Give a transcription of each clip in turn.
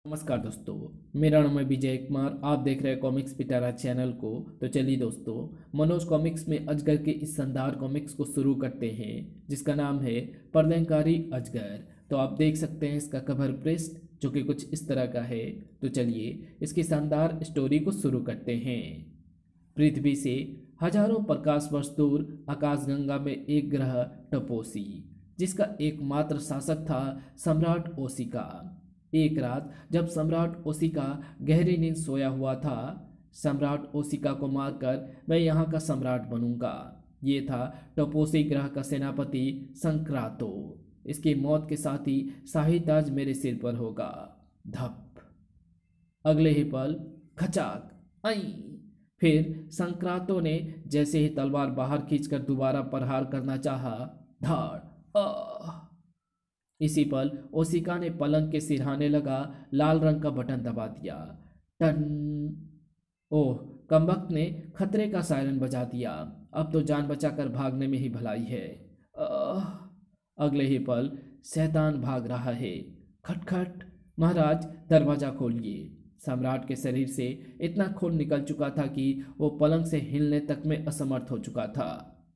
नमस्कार दोस्तों। मेरा नाम है विजय कुमार। आप देख रहे हैं कॉमिक्स पिटारा चैनल को। तो चलिए दोस्तों, मनोज कॉमिक्स में अजगर के इस शानदार कॉमिक्स को शुरू करते हैं, जिसका नाम है प्रलयंकारी अजगर। तो आप देख सकते हैं इसका कवर पृष्ठ, जो कि कुछ इस तरह का है। तो चलिए इसकी शानदार स्टोरी को शुरू करते हैं। पृथ्वी से हजारों प्रकाश वर्ष दूर आकाशगंगा में एक ग्रह टपोसी, जिसका एकमात्र शासक था सम्राट ओशिका। एक रात जब सम्राट ओशिका गहरी नींद सोया हुआ था, सम्राट ओशिका को मारकर मैं यहाँ का सम्राट बनूंगा। ये था टपोसी ग्रह का सेनापति संक्रातो। इसकी मौत के साथ ही शाही ताज मेरे सिर पर होगा। धप। अगले ही पल खचाक आई। फिर संक्रांतों ने जैसे ही तलवार बाहर खींचकर दोबारा प्रहार करना चाहा, धाड़ आह। इसी पल ओशिका ने पलंग के सिरहाने लगा लाल रंग का बटन दबा दिया। टन। ओह, कमबख्त ने खतरे का सायरन बजा दिया। अब तो जान बचाकर भागने में ही भलाई है। आह। अगले ही पल शैतान भाग रहा है। खटखट। महाराज, दरवाजा खोलिए। सम्राट के शरीर से इतना खून निकल चुका था कि वो पलंग से हिलने तक में असमर्थ हो चुका था।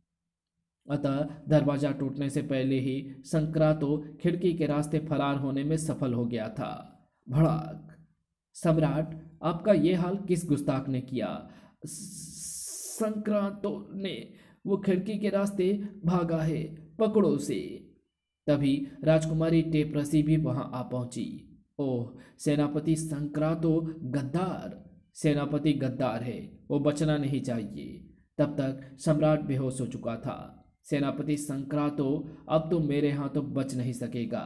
अतः दरवाजा टूटने से पहले ही संक्रांतो खिड़की के रास्ते फरार होने में सफल हो गया था। भड़ाक। सम्राट, आपका ये हाल किस गुस्ताख ने किया? संक्रांतो ने। वो खिड़की के रास्ते भागा है, पकड़ो उसे। तभी राजकुमारी टेपरसी भी वहां आ पहुंची। ओह, सेनापति संक्रांतो गद्दार। सेनापति गद्दार है, वो बचना नहीं चाहिए। तब तक सम्राट बेहोश हो चुका था। सेनापति संक्रांतो अब तो मेरे हाथों बच नहीं सकेगा।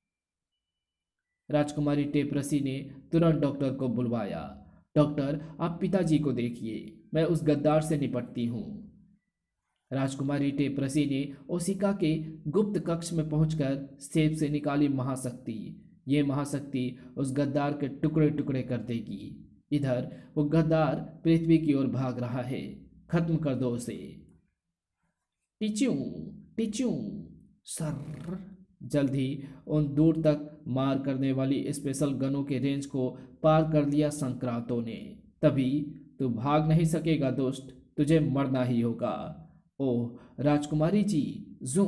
राजकुमारी टेपरसी ने तुरंत डॉक्टर को बुलवाया। डॉक्टर, आप पिताजी को देखिए, मैं उस गद्दार से निपटती हूँ। राजकुमारी टेपरसी ने ओशिका के गुप्त कक्ष में पहुंचकर सेब से निकाली महाशक्ति। ये महाशक्ति उस गद्दार के टुकड़े टुकड़े कर देगी। इधर वो गद्दार पृथ्वी की ओर भाग रहा है। खत्म कर दो उसे। टिच्यू टिच्यू। सर। जल्द ही उन दूर तक मार करने वाली स्पेशल गनों के रेंज को पार कर लिया संक्रांतों ने। तभी, तू भाग नहीं सकेगा दोस्त, तुझे मरना ही होगा। ओह राजकुमारी जी, जू।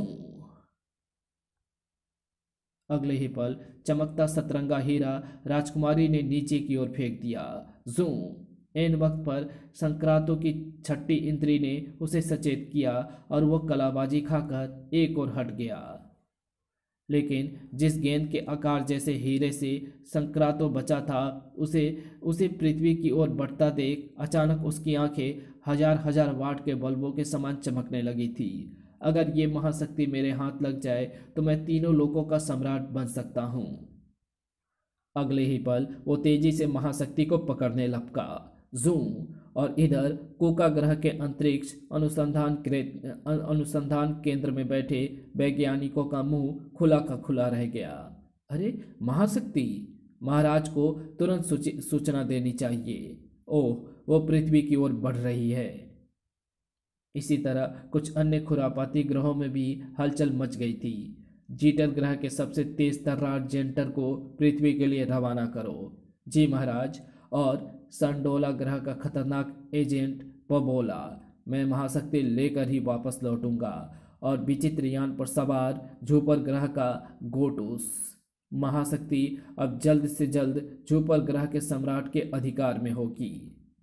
अगले ही पल चमकता सतरंगा हीरा राजकुमारी ने नीचे की ओर फेंक दिया। जू। एन वक्त पर संक्रांतों की छठी इंद्री ने उसे सचेत किया और वह कलाबाजी खाकर एक ओर हट गया। लेकिन जिस गेंद के आकार जैसे हीरे से संक्रांतों बचा था, उसे उसे पृथ्वी की ओर बढ़ता देख अचानक उसकी आंखें हजार हजार वाट के बल्बों के समान चमकने लगी थी। अगर ये महाशक्ति मेरे हाथ लग जाए तो मैं तीनों लोकों का सम्राट बन सकता हूँ। अगले ही पल वो तेजी से महाशक्ति को पकड़ने लपका। जूम। और इधर कोका ग्रह के अंतरिक्ष अनुसंधान केंद्र में बैठे वैज्ञानिकों का मुंह खुला का खुला रह गया। अरे महाशक्ति, महाराज को तुरंत सूचना देनी चाहिए। ओह, वो पृथ्वी की ओर बढ़ रही है। इसी तरह कुछ अन्य खुरापाती ग्रहों में भी हलचल मच गई थी। जीटर ग्रह के सबसे तेज तर्रार जेंटर को पृथ्वी के लिए रवाना करो। जी महाराज। और संडोला ग्रह का खतरनाक एजेंट पबोला, मैं महाशक्ति लेकर ही वापस लौटूंगा। और विचित्र यान पर सवार जूपर ग्रह का गोटूस। महाशक्ति अब जल्द से जल्द जूपर ग्रह के सम्राट के अधिकार में होगी।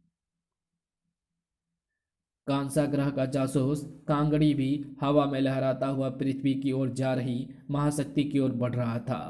कांसा ग्रह का जासूस कांगड़ी भी हवा में लहराता हुआ पृथ्वी की ओर जा रही महाशक्ति की ओर बढ़ रहा था।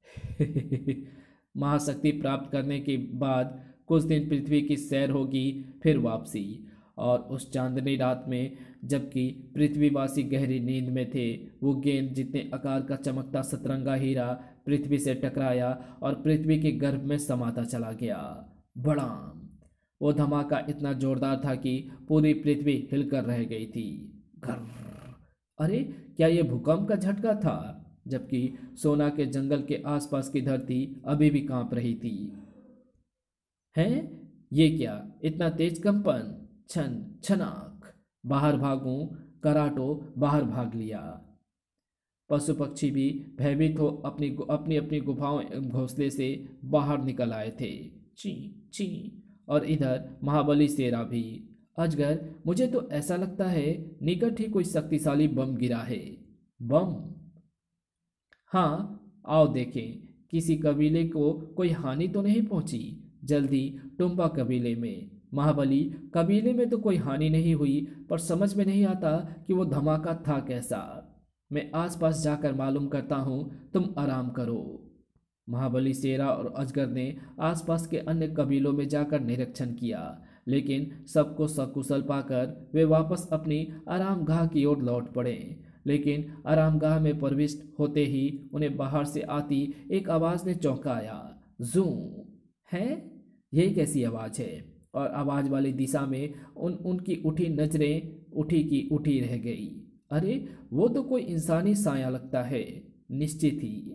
महाशक्ति प्राप्त करने के बाद कुछ दिन पृथ्वी की सैर होगी, फिर वापसी। और उस चांदनी रात में, जबकि पृथ्वीवासी गहरी नींद में थे, वो गेंद जितने आकार का चमकता सतरंगा हीरा पृथ्वी से टकराया और पृथ्वी के गर्भ में समाता चला गया। बड़ाम। वो धमाका इतना जोरदार था कि पूरी पृथ्वी हिलकर रह गई थी। घर। अरे, क्या यह भूकंप का झटका था? जबकि सोना के जंगल के आसपास की धरती अभी भी कांप रही थी। हैं? ये क्या इतना तेज कंपन? छन छनाक। बाहर भागूं। कराटो बाहर भाग लिया। पशु पक्षी भी भयभीत हो अपनी अपनी अपनी गुफाओं एवं घोंसले से बाहर निकल आए थे। ची ची। और इधर महाबली शेरा भी। अजगर, मुझे तो ऐसा लगता है निकट ही कोई शक्तिशाली बम गिरा है। बम? हाँ, आओ देखें, किसी कबीले को कोई हानि तो नहीं पहुंची। जल्दी टुम्बा कबीले में। महाबली, कबीले में तो कोई हानि नहीं हुई, पर समझ में नहीं आता कि वो धमाका था कैसा। मैं आसपास जाकर मालूम करता हूँ, तुम आराम करो। महाबली शेरा और अजगर ने आसपास के अन्य कबीलों में जाकर निरीक्षण किया, लेकिन सबको सकुशल पाकर वे वापस अपनी आरामगाह की ओर लौट पड़े। लेकिन आरामगाह में प्रविष्ट होते ही उन्हें बाहर से आती एक आवाज़ ने चौंकाया। जू है? यही कैसी आवाज़ है? और आवाज़ वाली दिशा में उनकी उठी नजरें उठी की उठी रह गई। अरे, वो तो कोई इंसानी साया लगता है, निश्चित ही।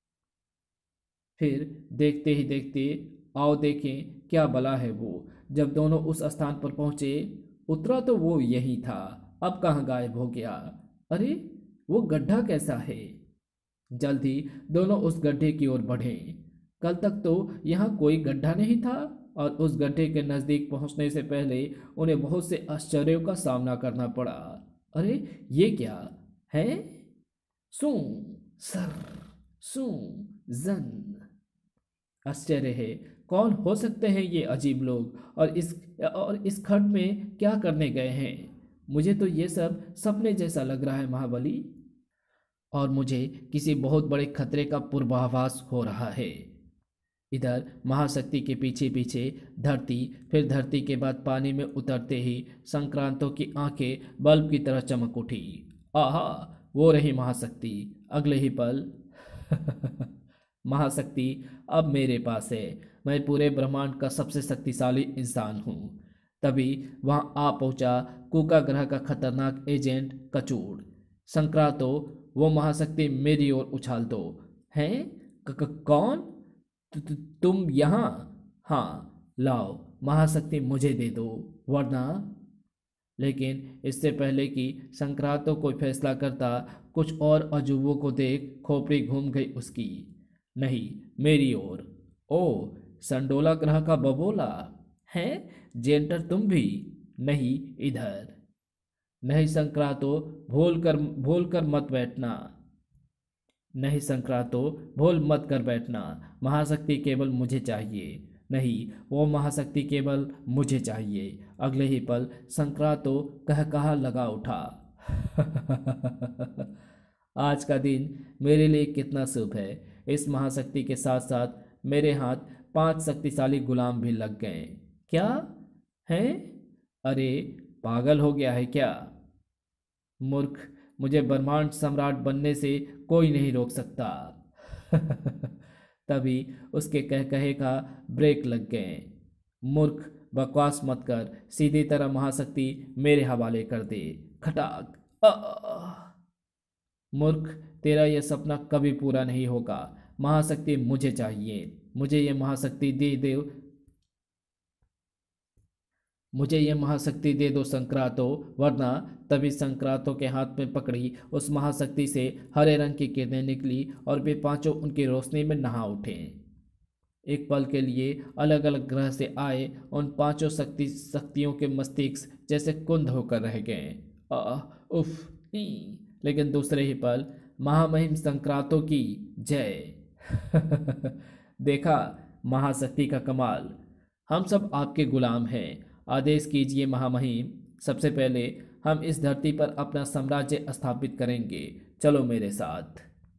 फिर देखते ही देखते, आओ देखें क्या भला है वो। जब दोनों उस स्थान पर पहुंचे, उतरा तो वो यही था, अब कहाँ गायब हो गया। अरे, वो गड्ढा कैसा है? जल्दी दोनों उस गड्ढे की ओर बढ़े। कल तक तो यहाँ कोई गड्ढा नहीं था, और उस गड्ढे के नज़दीक पहुंचने से पहले उन्हें बहुत से आश्चर्यों का सामना करना पड़ा। अरे, ये क्या है? सू सर सू जन। आश्चर्य है, कौन हो सकते हैं ये अजीब लोग, और इस खड्ड में क्या करने गए हैं? मुझे तो ये सब सपने जैसा लग रहा है महाबली, और मुझे किसी बहुत बड़े खतरे का पूर्वाभास हो रहा है। इधर महाशक्ति के पीछे पीछे धरती, फिर धरती के बाद पानी में उतरते ही संक्रांतों की आंखें बल्ब की तरह चमक उठी। आहा, वो रही महाशक्ति। अगले ही पल महाशक्ति अब मेरे पास है, मैं पूरे ब्रह्मांड का सबसे शक्तिशाली इंसान हूँ। तभी वहाँ आ पहुँचा कूका ग्रह का खतरनाक एजेंट कचूड़। संक्रांतो, वो महाशक्ति मेरी ओर उछाल दो। हैं? कौन? तुम यहाँ? हाँ, लाओ महाशक्ति मुझे दे दो, वरना। लेकिन इससे पहले कि संक्रांतों कोई फैसला करता, कुछ और अजूबों को देख खोपड़ी घूम गई उसकी। नहीं, मेरी ओर। ओ, संडोला ग्रह का बबोला है? जेंटर तुम भी? नहीं, इधर। नहीं संक्रांतो, भूल कर मत बैठना। नहीं संक्रांतो, भूल मत कर बैठना। महाशक्ति केवल मुझे चाहिए। नहीं, वो महाशक्ति केवल मुझे चाहिए। अगले ही पल संक्रांतो कहा लगा उठा। आज का दिन मेरे लिए कितना शुभ है। इस महाशक्ति के साथ साथ मेरे हाथ 5 शक्तिशाली गुलाम भी लग गए। क्या हैं? अरे, पागल हो गया है क्या? मूर्ख, मुझे ब्रह्मांड सम्राट बनने से कोई नहीं रोक सकता। तभी उसके कहे का ब्रेक लग गए। मूर्ख, बकवास मत कर, सीधी तरह महाशक्ति मेरे हवाले कर दे। खटाक। मूर्ख, तेरा यह सपना कभी पूरा नहीं होगा। महाशक्ति मुझे चाहिए। मुझे यह महाशक्ति दे दे। मुझे यह महाशक्ति दे दो संक्रांतो, वरना। तभी संक्रांतों के हाथ में पकड़ी उस महाशक्ति से हरे रंग की किरणें निकली और वे पांचों उनकी रोशनी में नहा उठे। एक पल के लिए अलग अलग ग्रह से आए उन पांचों शक्तियों के मस्तिष्क जैसे कुंद होकर रह गए। उफ ई। लेकिन दूसरे ही पल, महामहिम संक्रांतों की जय। देखा महाशक्ति का कमाल। हम सब आपके गुलाम हैं। आदेश कीजिए महामहिम। सबसे पहले हम इस धरती पर अपना साम्राज्य स्थापित करेंगे। चलो मेरे साथ।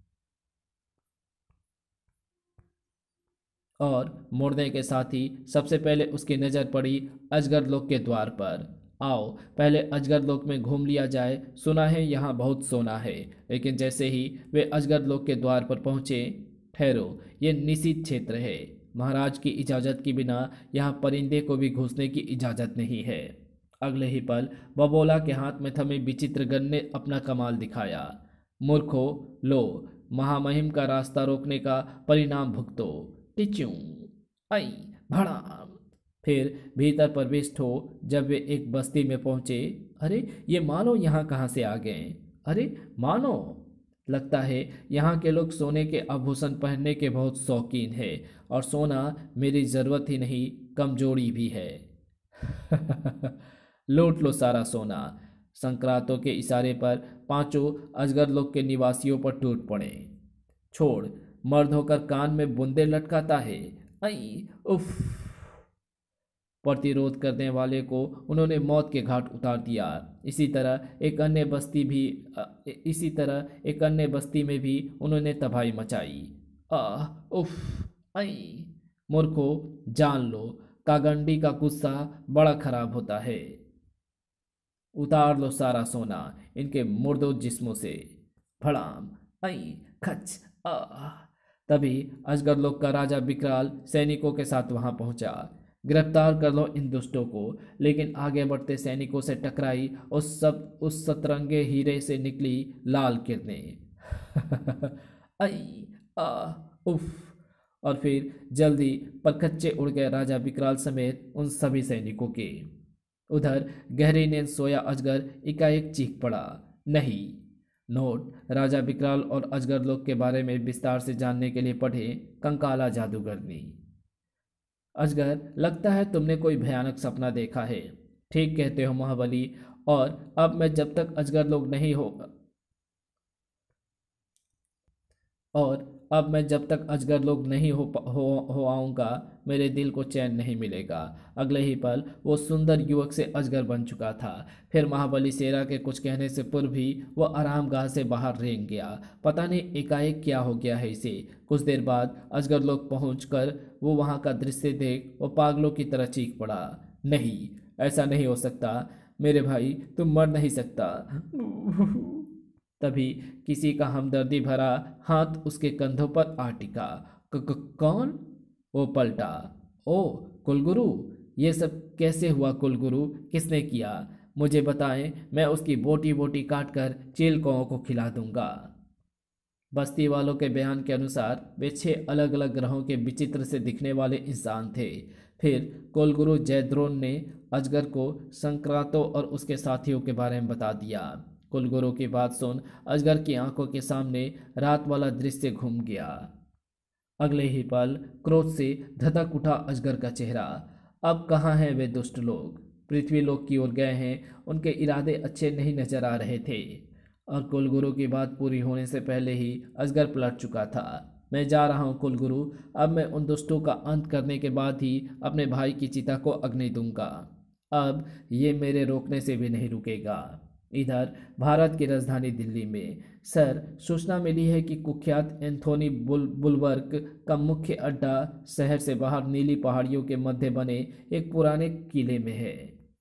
और मुड़ने के साथ ही सबसे पहले उसकी नज़र पड़ी अजगर लोक के द्वार पर। आओ पहले अजगर लोक में घूम लिया जाए, सुना है यहाँ बहुत सोना है। लेकिन जैसे ही वे अजगर लोक के द्वार पर पहुँचे, ठहरो, ये निषिद्ध क्षेत्र है। महाराज की इजाज़त के बिना यहाँ परिंदे को भी घुसने की इजाज़त नहीं है। अगले ही पल बबोला के हाथ में थमे विचित्र गन ने अपना कमाल दिखाया। मूर्खो, लो, महामहिम का रास्ता रोकने का परिणाम भुगतो। टिच्यू आई भड़ाम। फिर भीतर प्रविष्ट हो जब वे एक बस्ती में पहुंचे। अरे, ये मानो यहाँ कहाँ से आ गए? अरे मानो, लगता है यहाँ के लोग सोने के आभूषण पहनने के बहुत शौकीन है, और सोना मेरी ज़रूरत ही नहीं, कमजोरी भी है। लूट लो सारा सोना। संक्रांतों के इशारे पर पांचों अजगर लोक के निवासियों पर टूट पड़े। छोड़, मर्द होकर कान में बूंदे लटकाता है। आई उफ। प्रतिरोध करने वाले को उन्होंने मौत के घाट उतार दिया। इसी तरह एक अन्य बस्ती में भी उन्होंने तबाही मचाई। आह उफ। आई। मूर्खो, जान लो, कागंडी का गुस्सा बड़ा खराब होता है। उतार लो सारा सोना इनके मुर्दों जिस्मों से। भड़ाम। आई। खच। आह। तभी अजगर लोक का राजा विकराल सैनिकों के साथ वहां पहुंचा। गिरफ्तार कर लो इन दुष्टों को। लेकिन आगे बढ़ते सैनिकों से टकराई उस सतरंगे हीरे से निकली लाल किरणें। आई। आ। उफ। और फिर जल्दी परखच्चे उड़ गए राजा विकराल समेत उन सभी सैनिकों के। उधर गहरी नींद सोया अजगर एकाएक चीख पड़ा। नहीं। नोट: राजा विकराल और अजगर लोक के बारे में विस्तार से जानने के लिए पढ़ें कंकाला जादूगरनी। अजगर, लगता है तुमने कोई भयानक सपना देखा है। ठीक कहते हो महाबली। और अब मैं जब तक अजगर लोग नहीं हो और अब मैं जब तक अजगर लोग नहीं हो आऊँगा, मेरे दिल को चैन नहीं मिलेगा। अगले ही पल वो सुंदर युवक से अजगर बन चुका था। फिर महाबली शेरा के कुछ कहने से पूर्व ही वो आरामगाह से बाहर रेंग गया। पता नहीं एकाएक क्या हो गया है इसे। कुछ देर बाद अजगर लोग पहुँच कर वो वहाँ का दृश्य देख वो पागलों की तरह चीख पड़ा। नहीं, ऐसा नहीं हो सकता मेरे भाई, तुम मर नहीं सकता। तभी किसी का हमदर्दी भरा हाथ उसके कंधों पर आ टिका। कौन? वो पलटा। ओ कुलगुरु, ये सब कैसे हुआ कुलगुरु? किसने किया? मुझे बताएं, मैं उसकी बोटी बोटी काट कर चील कौओं को खिला दूंगा। बस्ती वालों के बयान के अनुसार वे 6 अलग अलग ग्रहों के विचित्र से दिखने वाले इंसान थे। फिर कुलगुरु जयद्रोण ने अजगर को संक्रांतों और उसके साथियों के बारे में बता दिया। कुलगुरु की बात सुन अजगर की आंखों के सामने रात वाला दृश्य घूम गया। अगले ही पल क्रोध से धधक उठा अजगर का चेहरा। अब कहाँ हैं वे दुष्ट लोग? पृथ्वी लोक की ओर गए हैं। उनके इरादे अच्छे नहीं नजर आ रहे थे। और कुलगुरु की बात पूरी होने से पहले ही अजगर पलट चुका था। मैं जा रहा हूँ कुलगुरु। अब मैं उन दुष्टों का अंत करने के बाद ही अपने भाई की चिता को अग्नि दूंगा। अब ये मेरे रोकने से भी नहीं रुकेगा। इधर भारत की राजधानी दिल्ली में सर, सूचना मिली है कि कुख्यात एंथोनी बुलवर्क का मुख्य अड्डा शहर से बाहर नीली पहाड़ियों के मध्य बने एक पुराने किले में है।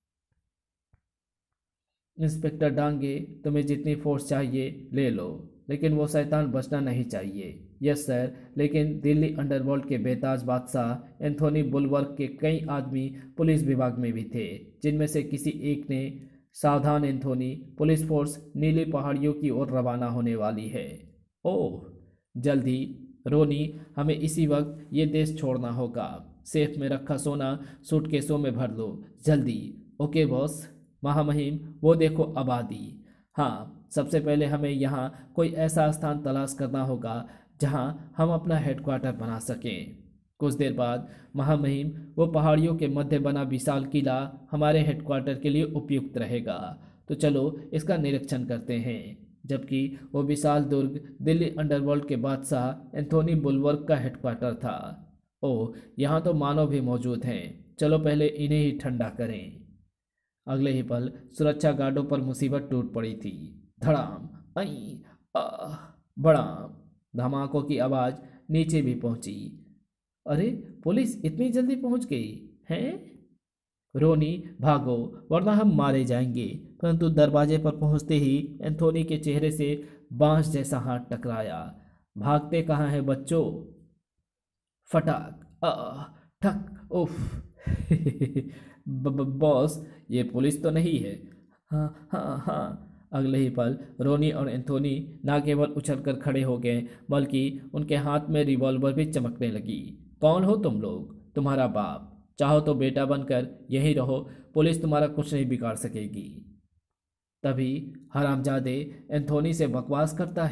इंस्पेक्टर डांगे, तुम्हें जितनी फोर्स चाहिए ले लो, लेकिन वो शैतान बचना नहीं चाहिए। यस सर, लेकिन दिल्ली अंडरवर्ल्ड के बेताज बादशाह एंथोनी बुलवर्क के कई आदमी पुलिस विभाग में भी थे, जिनमें से किसी एक ने सावधान एंथोनी, पुलिस फोर्स नीली पहाड़ियों की ओर रवाना होने वाली है। ओह, जल्दी रोनी, हमें इसी वक्त ये देश छोड़ना होगा। सेफ में रखा सोना सूटकेसों में भर लो, जल्दी। Okay boss. महामहिम, वो देखो आबादी। हाँ, सबसे पहले हमें यहाँ कोई ऐसा स्थान तलाश करना होगा जहाँ हम अपना हेडक्वार्टर बना सकें। कुछ देर बाद, महामहिम, वो पहाड़ियों के मध्य बना विशाल किला हमारे हेडक्वार्टर के लिए उपयुक्त रहेगा। तो चलो इसका निरीक्षण करते हैं। जबकि वो विशाल दुर्ग दिल्ली अंडरवर्ल्ड के बादशाह एंथोनी बुलवर्क का हेडक्वार्टर था। ओह, यहाँ तो मानव भी मौजूद हैं। चलो पहले इन्हें ही ठंडा करें। अगले ही पल सुरक्षा गार्डों पर मुसीबत टूट पड़ी थी। धड़ाम। आई। आह। बड़ाम। धमाकों की आवाज़ नीचे भी पहुंची। अरे, पुलिस इतनी जल्दी पहुंच गई हैं? रोनी, भागो वरना हम मारे जाएंगे। परंतु दरवाजे पर पहुंचते ही एंथोनी के चेहरे से बांस जैसा हाथ टकराया। भागते कहाँ हैं बच्चों? फटाक। ठक। उफ। बॉस, ये पुलिस तो नहीं है। हाँ हाँ हाँ। अगले ही पल रोनी और एंथोनी ना केवल उछलकर खड़े हो गए, बल्कि उनके हाथ में रिवॉल्वर भी चमकने लगी। कौन हो तुम लोग? तुम्हारा बाप। चाहो तो बेटा बनकर यहीं रहो, पुलिस तुम्हारा कुछ नहीं बिगाड़ सकेगी। तभी हरामजादे एंथोनी से बकवास करता है।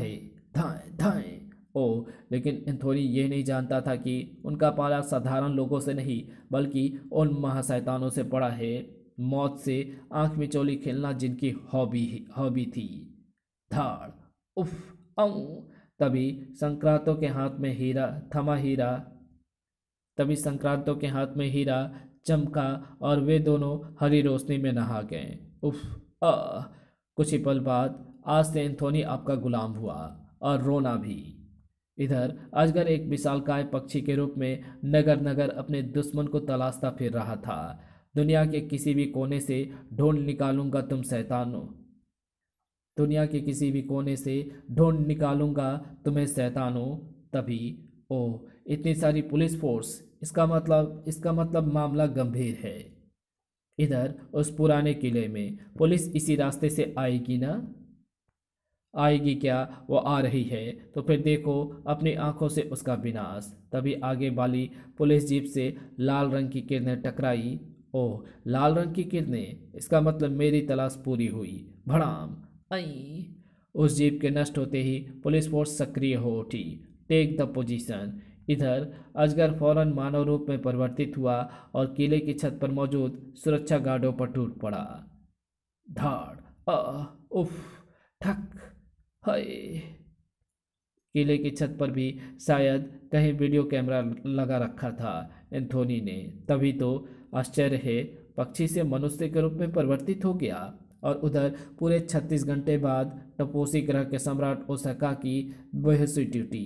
धाएं धाएं। ओ, लेकिन एंथोनी ये नहीं जानता था कि उनका पाला साधारण लोगों से नहीं बल्कि उन महाशैतानों से पड़ा है, मौत से आंख मिचौली खेलना जिनकी हॉबी हॉबी थी। धाड़, उफ, अऊ। तभी संक्रांतों के हाथ में हीरा थमा हीरा तभी संक्रांतों के हाथ में हीरा चमका और वे दोनों हरी रोशनी में नहा गए। उफ, आ। कुछ ही पल बाद आज से एंथोनी आपका गुलाम हुआ और रोना भी। इधर अजगर एक विशालकाय पक्षी के रूप में नगर नगर अपने दुश्मन को तलाशता फिर रहा था। दुनिया के किसी भी कोने से ढूंढ निकालूंगा तुम शैतानो दुनिया के किसी भी कोने से ढूंढ निकालूंगा तुम्हें शैतानो। तभी, ओ, इतनी सारी पुलिस फोर्स, इसका मतलब मामला गंभीर है। इधर उस पुराने किले में पुलिस इसी रास्ते से आएगी ना? आएगी क्या? वो आ रही है तो फिर देखो अपनी आंखों से उसका विनाश। तभी आगे वाली पुलिस जीप से लाल रंग की किरणें टकराई। ओह, लाल रंग की किरणें, इसका मतलब मेरी तलाश पूरी हुई। भड़ाम, आई। उस जीप के नष्ट होते ही पुलिस फोर्स सक्रिय हो उठी। Take the position. इधर अजगर फौरन मानव रूप में परिवर्तित हुआ और किले की छत पर मौजूद सुरक्षा गार्डों पर टूट पड़ा। धाड़, उफ, ठक, हाय। किले की छत पर भी शायद कहीं वीडियो कैमरा लगा रखा था एंथोनी ने। तभी तो आश्चर्य है, पक्षी से मनुष्य के रूप में परिवर्तित हो गया। और उधर पूरे 36 घंटे बाद टपोसी ग्रह के सम्राट ओसाका की बेहोशी टूटी।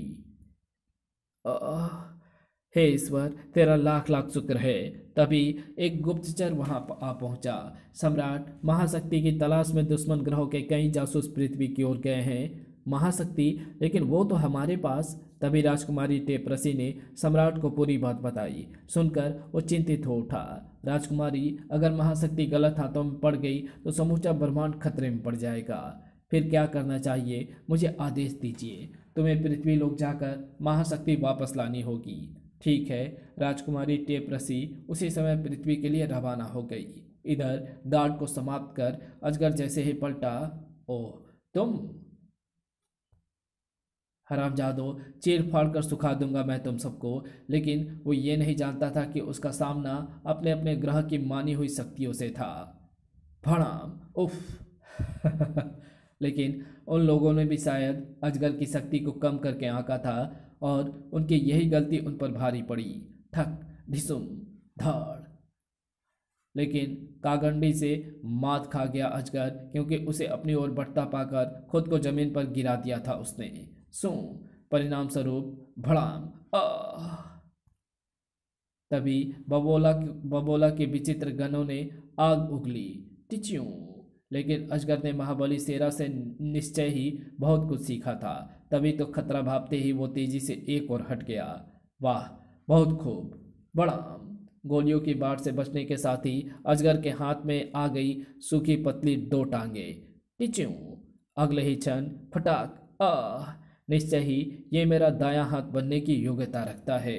हे ईश्वर, तेरा लाख लाख शुक्र है। तभी एक गुप्तचर वहां आ पहुंचा। सम्राट, महाशक्ति की तलाश में दुश्मन ग्रहों के कई जासूस पृथ्वी की ओर गए हैं। महाशक्ति? लेकिन वो तो हमारे पास। तभी राजकुमारी टेपरसी ने सम्राट को पूरी बात बताई। सुनकर वो चिंतित हो उठा। राजकुमारी, अगर महाशक्ति गलत हाथों में पड़ गई तो समूचा ब्रह्मांड खतरे में पड़ जाएगा। फिर क्या करना चाहिए? मुझे आदेश दीजिए। तुम्हें पृथ्वी लोक जाकर महाशक्ति वापस लानी होगी। ठीक है। राजकुमारी टेपरसी उसी समय पृथ्वी के लिए रवाना हो गई। इधर गार्ड को समाप्त कर अजगर जैसे ही पलटा, ओह, तुम? हरामजादो, चीर फाड़ कर सुखा दूंगा मैं तुम सबको। लेकिन वो ये नहीं जानता था कि उसका सामना अपने अपने ग्रह की मानी हुई शक्तियों से था। भड़ाम, उफ। लेकिन उन लोगों ने भी शायद अजगर की शक्ति को कम करके आंका था और उनकी यही गलती उन पर भारी पड़ी। ठक, ढिसुम, धाड़। लेकिन कागंडी से मात खा गया अजगर, क्योंकि उसे अपनी ओर बढ़ता पाकर खुद को जमीन पर गिरा दिया था उसने। सो परिणाम स्वरूप भड़ाम, तभी बबोला के विचित्र गणों ने आग उगली। टिच्यों। लेकिन अजगर ने महाबली शेरा से निश्चय ही बहुत कुछ सीखा था। तभी तो खतरा भापते ही वो तेजी से एक और हट गया। वाह, बहुत खूब। बड़ाम। गोलियों की बाढ़ से बचने के साथ ही अजगर के हाथ में आ गई सूखी पतली 2 टांगे। टिच्यों। अगले ही क्षण फटाक, निश्चय ही ये मेरा दायां हाथ बनने की योग्यता रखता है।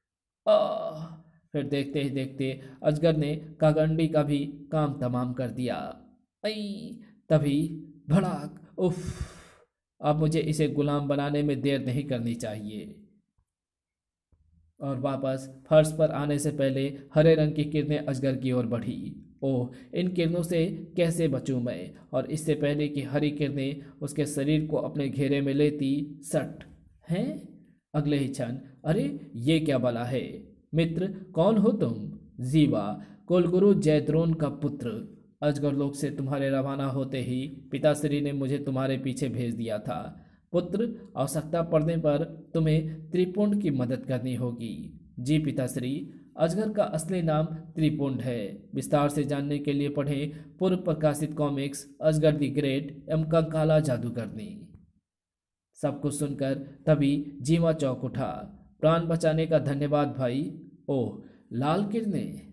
फिर देखते ही देखते अजगर ने कागंडी का भी काम तमाम कर दिया। तभी भड़ाक, उफ। अब मुझे इसे गुलाम बनाने में देर नहीं करनी चाहिए। और वापस फर्श पर आने से पहले हरे रंग की किरणें अजगर की ओर बढ़ी। ओह, इन किरणों से कैसे बचूं मैं? और इससे पहले कि हरी किरणें उसके शरीर को अपने घेरे में लेती, सट हैं। अगले ही क्षण, अरे ये क्या बला है? मित्र, कौन हो तुम? जीवा, कुलगुरु जयद्रोण का पुत्र। अजगर लोक से तुम्हारे रवाना होते ही पिताश्री ने मुझे तुम्हारे पीछे भेज दिया था। पुत्र, आवश्यकता पड़ने पर तुम्हें त्रिपुंड की मदद करनी होगी। जी पिताश्री। अजगर का असली नाम त्रिपुंड है। विस्तार से जानने के लिए पढ़ें पूर्व प्रकाशित कॉमिक्स अजगर द ग्रेट एवं कंकाला जादूगरनी। सब कुछ सुनकर तभी जीवा चौंक उठा। प्राण बचाने का धन्यवाद भाई। ओह, लाल किरणें।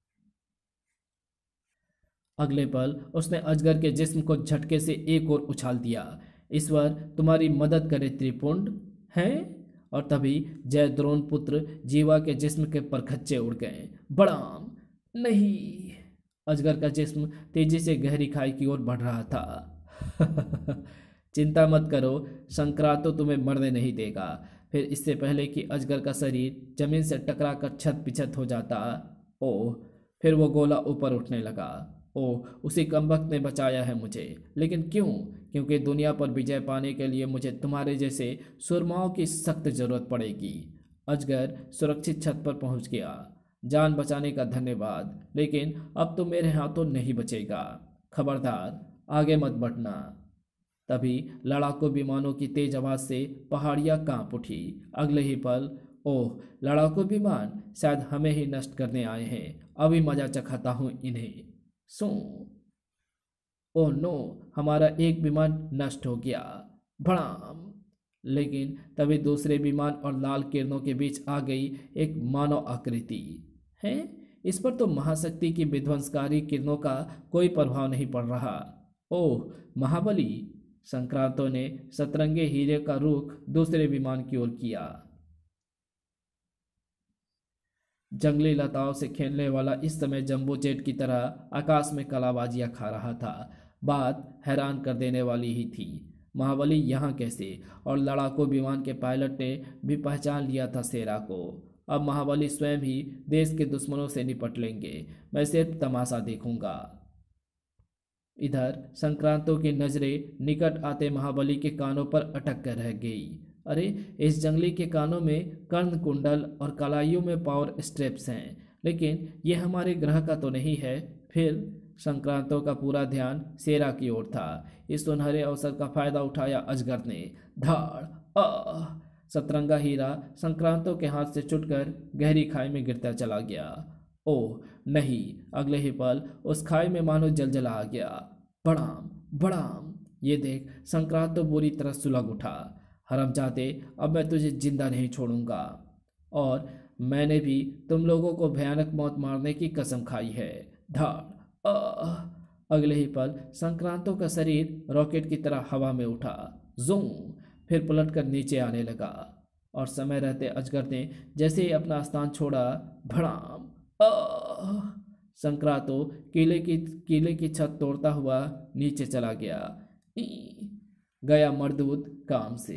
अगले पल उसने अजगर के जिस्म को झटके से एक ओर उछाल दिया। ईश्वर तुम्हारी मदद करे त्रिपुंड। हैं? और तभी जयद्रोण पुत्र जीवा के जिस्म के परखच्चे उड़ गए। बड़ाम, नहीं। अजगर का जिस्म तेजी से गहरी खाई की ओर बढ़ रहा था। चिंता मत करो, संक्रांतो तुम्हें मरने नहीं देगा। फिर इससे पहले कि अजगर का शरीर जमीन से टकरा कर छत पिछत हो जाता, ओह, फिर वो गोला ऊपर उठने लगा। ओह, उसी कमबख्त ने बचाया है मुझे। लेकिन क्यों? क्योंकि दुनिया पर विजय पाने के लिए मुझे तुम्हारे जैसे सुरमाओं की सख्त जरूरत पड़ेगी। अजगर सुरक्षित छत पर पहुंच गया। जान बचाने का धन्यवाद, लेकिन अब तो मेरे हाथों नहीं बचेगा। खबरदार, आगे मत बढ़ना। तभी लड़ाकू विमानों की तेज आवाज से पहाड़ियां कांप उठी। अगले ही पल, ओह, लड़ाकू विमान शायद हमें ही नष्ट करने आए हैं। अभी मजा चखाता हूं इन्हें। सो, ओह नो, हमारा एक विमान नष्ट हो गया। भड़ाम। लेकिन तभी दूसरे विमान और लाल किरणों के बीच आ गई एक मानव आकृति। है, इस पर तो महाशक्ति की विध्वंसकारी किरणों का कोई प्रभाव नहीं पड़ रहा। ओह, महाबली। संक्रांतों ने सतरंगे हीरे का रुख दूसरे विमान की ओर किया। जंगली लताओं से खेलने वाला इस समय जंबो जेट की तरह आकाश में कलाबाजियां खा रहा था। बात हैरान कर देने वाली ही थी। महाबली यहाँ कैसे? और लड़ाकू विमान के पायलट ने भी पहचान लिया था शेरा को। अब महाबली स्वयं ही देश के दुश्मनों से निपट लेंगे। मैं सिर्फ तमाशा देखूंगा। इधर संक्रांतों की नजरें निकट आते महाबली के कानों पर अटक कर रह गई। अरे, इस जंगली के कानों में कर्ण कुंडल और कलाइयों में पावर स्ट्रेप्स हैं, लेकिन ये हमारे ग्रह का तो नहीं है। फिर संक्रांतों का पूरा ध्यान शेरा की ओर था। इस सुनहरे अवसर का फायदा उठाया अजगर ने। धाड़, आह! सतरंगा हीरा संक्रांतों के हाथ से छूटकर गहरी खाई में गिरता चला गया। ओह नहीं, अगले ही पल उस खाई में मानो जलजला आ गया। बड़ाम, बड़ाम! ये देख, संक्रांत तो बुरी तरह सुलग उठा। हरामजादे, अब मैं तुझे जिंदा नहीं छोड़ूंगा। और मैंने भी तुम लोगों को भयानक मौत मारने की कसम खाई है। धाड़, आह! अगले ही पल संक्रांतों का शरीर रॉकेट की तरह हवा में उठा। जूम! फिर पलटकर नीचे आने लगा। और समय रहते अजगर ने जैसे ही अपना स्थान छोड़ा, भड़ाम! आह! संक्रांतो किले की छत तोड़ता हुआ नीचे चला गया। गया मर्दूद काम से।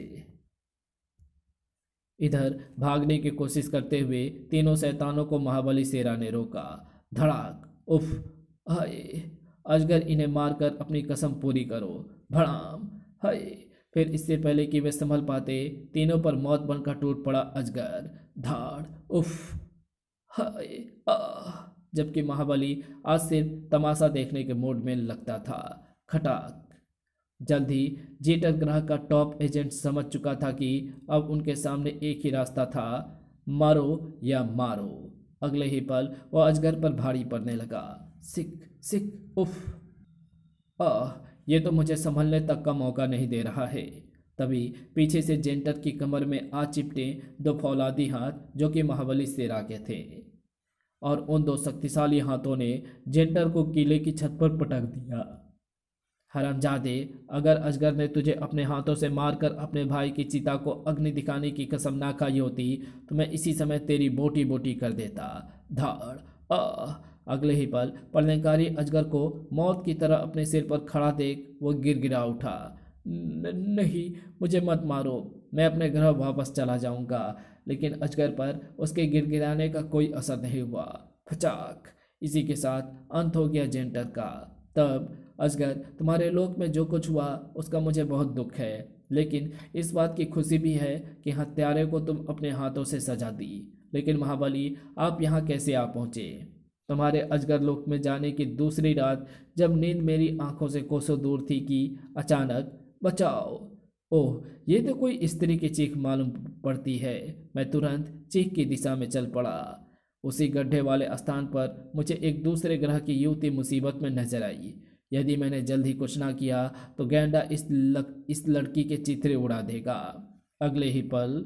इधर भागने की कोशिश करते हुए तीनों शैतानों को महाबली शेरा ने रोका। धड़ाक! उफ! हाय! अजगर, इन्हें मारकर अपनी कसम पूरी करो। भड़ाम! हाय! फिर इससे पहले कि वे संभल पाते, तीनों पर मौत बनकर टूट पड़ा अजगर। धाड़! उफ! हाय! आह! जबकि महाबली आज सिर्फ तमाशा देखने के मूड में लगता था। खटाक! जल्द ही जेटर ग्रह का टॉप एजेंट समझ चुका था कि अब उनके सामने एक ही रास्ता था, मारो या मारो। अगले ही पल वह अजगर पर भारी पड़ने लगा। सिक सिक! उफ! आह! ये तो मुझे संभलने तक का मौका नहीं दे रहा है। तभी पीछे से जेंटर की कमर में आ चिपटे दो फौलादी हाथ, जो कि महाबली शेरा के थे। और उन दो शक्तिशाली हाथों ने जेंटर को किले की छत पर पटक दिया। हरामजादे, अगर अजगर ने तुझे अपने हाथों से मारकर अपने भाई की चिता को अग्नि दिखाने की कसम ना खाई होती तो मैं इसी समय तेरी बोटी बोटी कर देता। धाड़! आह! अगले ही पल प्रलयंकारी अजगर को मौत की तरह अपने सिर पर खड़ा देख वो गिड़गिड़ा उठा। नहीं, मुझे मत मारो, मैं अपने ग्रह वापस चला जाऊंगा। लेकिन अजगर पर उसके गिड़गिड़ाने का कोई असर नहीं हुआ। फचाक! इसी के साथ अंत हो गया जेंटर का। तब अजगर, तुम्हारे लोक में जो कुछ हुआ उसका मुझे बहुत दुख है, लेकिन इस बात की खुशी भी है कि हत्यारे को तुम अपने हाथों से सजा दी। लेकिन महाबली, आप यहाँ कैसे आ पहुँचे? तुम्हारे अजगर लोक में जाने की दूसरी रात, जब नींद मेरी आंखों से कोसों दूर थी कि अचानक, बचाओ! ओह, ये तो कोई स्त्री की चीख मालूम पड़ती है। मैं तुरंत चीख की दिशा में चल पड़ा। उसी गड्ढे वाले स्थान पर मुझे एक दूसरे ग्रह की युवती मुसीबत में नजर आई। यदि मैंने जल्द ही कुछ ना किया तो गैंडा इस लड़की के चित्रे उड़ा देगा। अगले ही पल,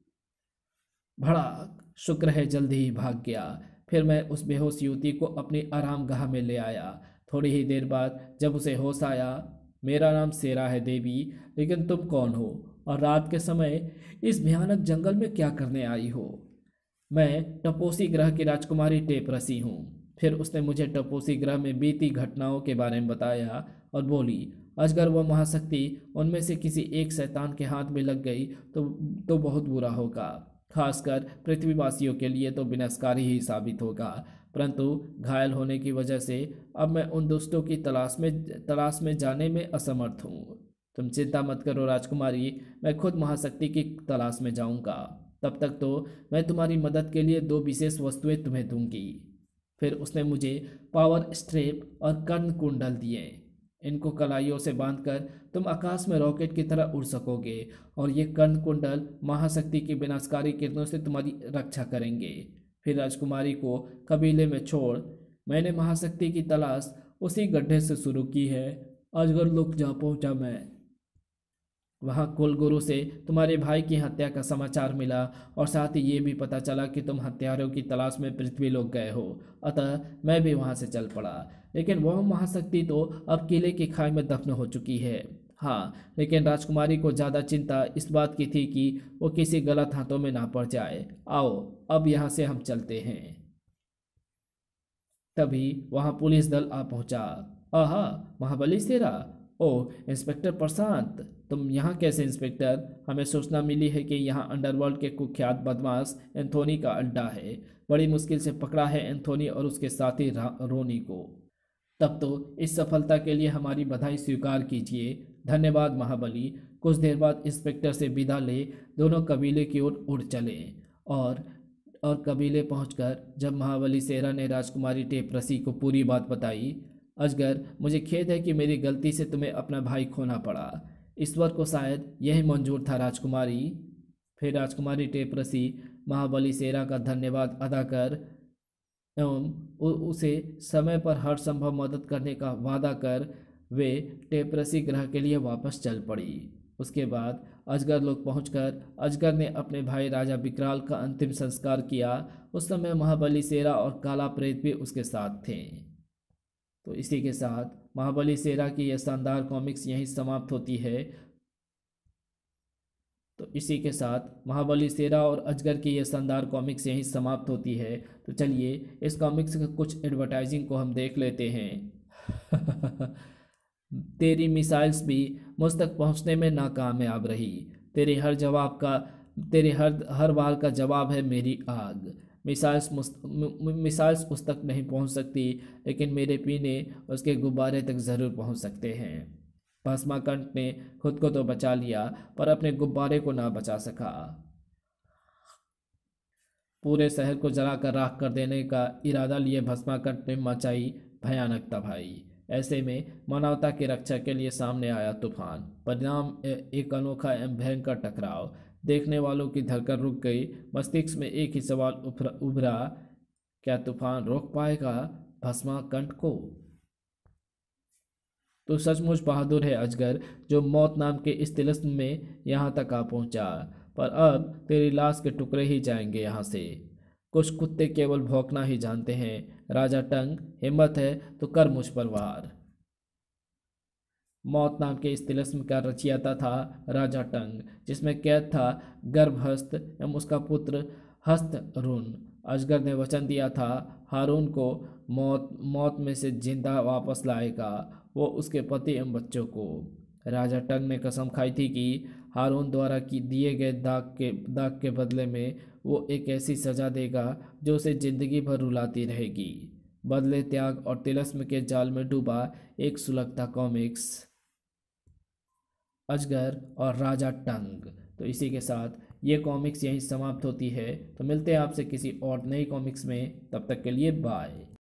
भड़ाक! शुक्र है जल्द ही भाग गया। फिर मैं उस बेहोश युवती को अपनी आरामगाह में ले आया। थोड़ी ही देर बाद जब उसे होश आया, मेरा नाम शेरा है देवी, लेकिन तुम कौन हो और रात के समय इस भयानक जंगल में क्या करने आई हो? मैं टपोसी ग्रह की राजकुमारी टेपरसी हूँ। फिर उसने मुझे टपोसी ग्रह में बीती घटनाओं के बारे में बताया और बोली, अजगर व महाशक्ति उनमें से किसी एक शैतान के हाथ में लग गई तो बहुत बुरा होगा। खासकर पृथ्वीवासियों के लिए तो विनाशकारी ही साबित होगा। परंतु घायल होने की वजह से अब मैं उन दोस्तों की तलाश में जाने में असमर्थ हूँ। तुम चिंता मत करो राजकुमारी, मैं खुद महाशक्ति की तलाश में जाऊंगा। तब तक तो मैं तुम्हारी मदद के लिए 2 विशेष वस्तुएं तुम्हें दूंगी। फिर उसने मुझे पावर स्ट्रेप और कर्ण कुंडल दिए। इनको कलाइयों से बांधकर तुम आकाश में रॉकेट की तरह उड़ सकोगे और ये कर्ण कुंडल महाशक्ति की विनाशकारी किरणों से तुम्हारी रक्षा करेंगे। फिर राजकुमारी को कबीले में छोड़ मैंने महाशक्ति की तलाश उसी गड्ढे से शुरू की है। अजगर लोक जा पहुंचा मैं। वहां कुलगुरु से तुम्हारे भाई की हत्या का समाचार मिला और साथ ही ये भी पता चला कि तुम हत्यारों की तलाश में पृथ्वी लोक गए हो। अतः मैं भी वहां से चल पड़ा। लेकिन वह महाशक्ति तो अब किले की खाई में दफन हो चुकी है। हाँ, लेकिन राजकुमारी को ज़्यादा चिंता इस बात की थी कि वो किसी गलत हाथों में ना पड़ जाए। आओ अब यहाँ से हम चलते हैं। तभी वहां पुलिस दल आ पहुंचा। आहा, महाबली सेरा। ओह इंस्पेक्टर प्रशांत, तुम यहाँ कैसे इंस्पेक्टर? हमें सूचना मिली है कि यहाँ अंडरवर्ल्ड के कुख्यात बदमाश एंथोनी का अड्डा है। बड़ी मुश्किल से पकड़ा है एंथोनी और उसके साथी रोनी को। तब तो इस सफलता के लिए हमारी बधाई स्वीकार कीजिए। धन्यवाद महाबली। कुछ देर बाद इंस्पेक्टर से विदा ले दोनों कबीले की ओर उड़ चले और कबीले पहुंचकर जब महाबली सेरा ने राजकुमारी टेपरसी को पूरी बात बताई। अजगर, मुझे खेद है कि मेरी गलती से तुम्हें अपना भाई खोना पड़ा। ईश्वर को शायद यही मंजूर था राजकुमारी। फिर राजकुमारी टेपरसी महाबली सेरा का धन्यवाद अदा कर एवं उसे समय पर हर संभव मदद करने का वादा कर वे टेपरसी ग्रह के लिए वापस चल पड़ी। उसके बाद अजगर लोग पहुंचकर अजगर ने अपने भाई राजा विकराल का अंतिम संस्कार किया। उस समय महाबली सेरा और काला प्रेत भी उसके साथ थे। तो इसी के साथ महाबली सेरा की यह शानदार कॉमिक्स यहीं समाप्त होती है। तो इसी के साथ महाबली सेरा और अजगर की यह शानदार कॉमिक्स यहीं समाप्त होती है। तो चलिए इस कॉमिक्स के कुछ एडवर्टाइजिंग को हम देख लेते हैं। तेरी मिसाइल्स भी मुझ तक पहुंचने में नाकामयाब रही। तेरे हर वार का जवाब है मेरी आग। मिसाइल्स उस तक नहीं पहुंच सकती, लेकिन मेरे पीने उसके गुब्बारे तक ज़रूर पहुंच सकते हैं। भस्माकंठ ने खुद को तो बचा लिया पर अपने गुब्बारे को ना बचा सका। पूरे शहर को जलाकर राख कर देने का इरादा लिए भस्माकंठ ने मचाई भयानक तबाही। ऐसे में मानवता की रक्षा के लिए सामने आया तूफान। परिणाम एक अनोखा एवं भयंकर टकराव। देखने वालों की धड़कन रुक गई। मस्तिष्क में एक ही सवाल उभरा, क्या तूफान रोक पाएगा भस्माकंठ को? तो सचमुच बहादुर है अजगर, जो मौत नाम के इस तिलिस्म में यहाँ तक आ पहुँचा। पर अब तेरी लाश के टुकड़े ही जाएंगे यहाँ से। कुछ कुत्ते केवल भौंकना ही जानते हैं। राजा टंग, हिम्मत है तो कर मुझ पर वार। मौत नाम के इस तिलिस्म का रचयिता था राजा टंग, जिसमें कैद था गर्भहस्त एवं उसका पुत्र हस्तरुन। अजगर ने वचन दिया था हारून को मौत में से जिंदा वापस लाएगा, वो उसके पति एवं बच्चों को। राजा टंग ने कसम खाई थी कि हारून द्वारा दिए गए दाग के बदले में वो एक ऐसी सजा देगा जो उसे जिंदगी भर रुलाती रहेगी। बदले, त्याग और तिलिस्म के जाल में डूबा एक सुलगता कॉमिक्स, अजगर और राजा टंग। तो इसी के साथ ये कॉमिक्स यहीं समाप्त होती है। तो मिलते हैं आपसे किसी और नई कॉमिक्स में, तब तक के लिए बाय।